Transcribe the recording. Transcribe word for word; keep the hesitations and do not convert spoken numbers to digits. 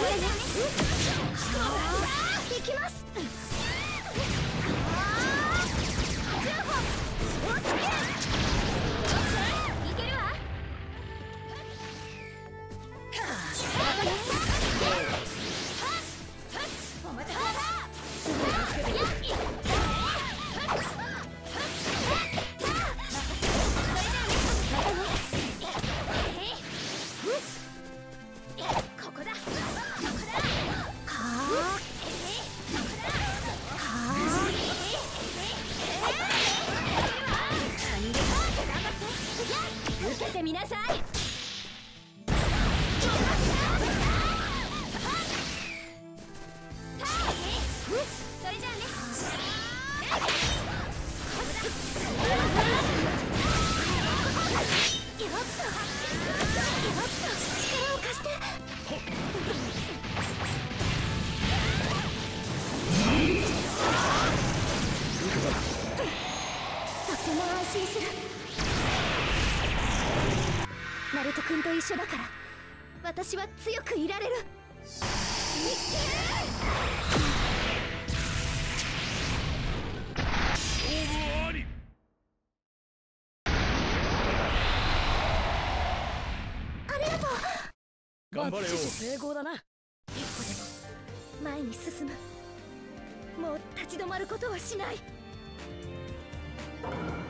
行きます。いけるわ。受けてみなさい。それじゃあね。よっとよっと力を貸して。とっても安心する。ナルト君と一緒だから私は強くいられる。ありがとう。 頑張れよ。 成功だな。一歩でも前に進む。もう立ち止まることはしない。